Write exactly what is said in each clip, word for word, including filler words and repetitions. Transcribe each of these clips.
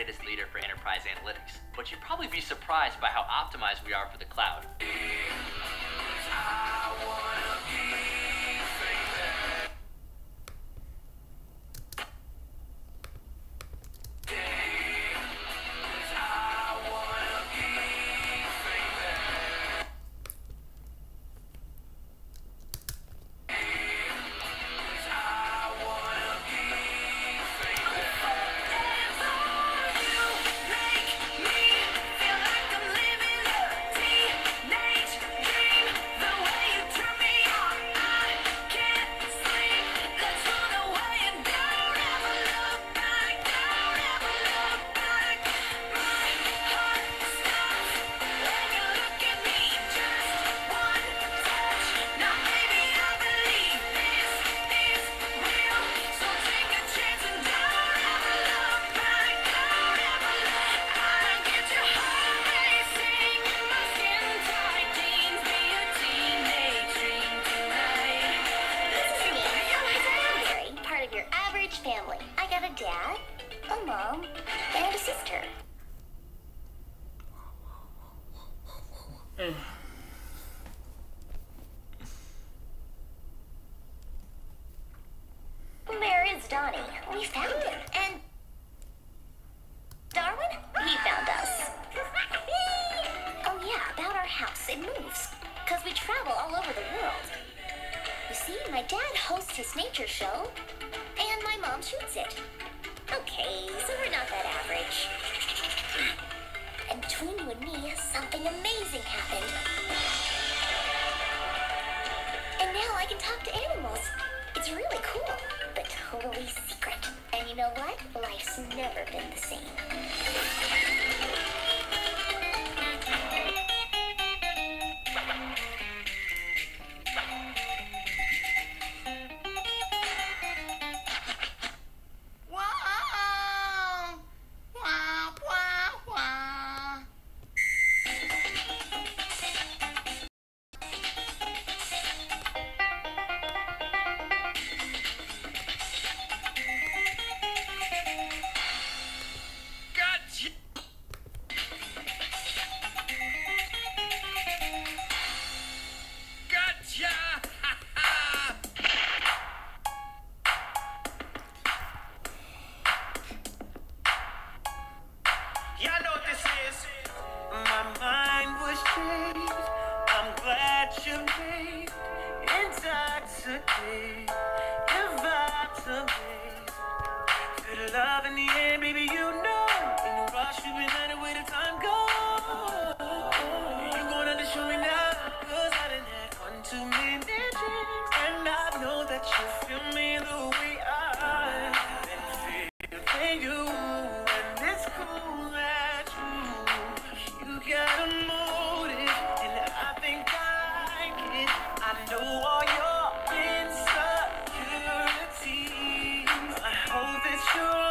greatest leader for enterprise analytics, but you'd probably be surprised by how optimized we are for the cloud. Family. I got a dad, a mom, and a sister. Mm. There is Donnie. We found him. And Darwin, he found us. Oh yeah, about our house. It moves. Because we travel all over the world. You see, my dad hosts his nature show, and my mom shoots it. Okay, so we're not that average. And between you and me, something amazing happened. And now I can talk to animals. It's really cool, but totally secret. And you know what? Life's never been the same. Love in the end, baby, you know. In the rush, we've been at it where the time goes. You gonna have to show me now, cause I done had one too many dreams. And I know that you feel me the way I been feeling you. And it's cool that you, you got a motive, and I think I like it. I know all your insecurities. I hope that you're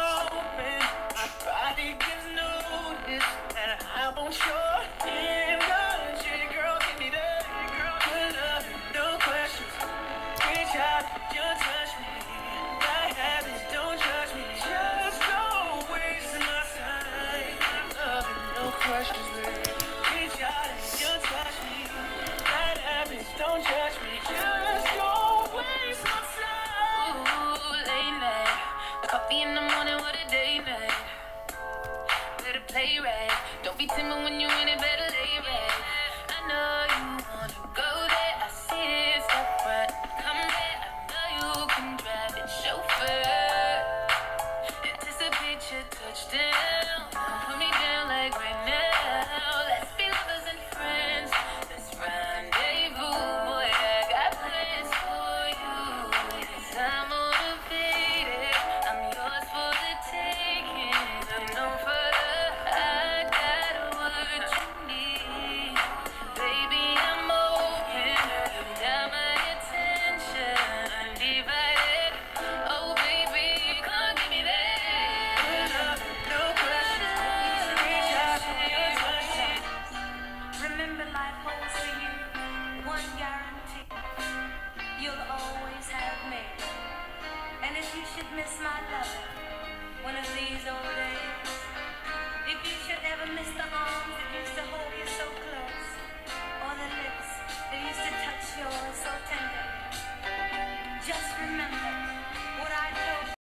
sure, energy, girl, give me that. Good love, no questions. Reach out, just touch me. Bad habits, don't judge me. Just don't waste my time. Love, no questions, baby. Reach out, just touch me. Bad habits, don't judge me. Just don't waste my time. Ooh, late night, coffee in the morning, what a day night. Better play right. Don't be timid when you in it, better lay right. I know you wanna go there. I see it, step right. Come there, I know you can drive it, chauffeur. Anticipate your touchdown. Put me down like right now. Let's be lovers and friends. Let's rendezvous, boy. I got plans for you. Yes, I'm motivated. I'm yours for the taking. I'm known for miss my love one of these old days. never miss the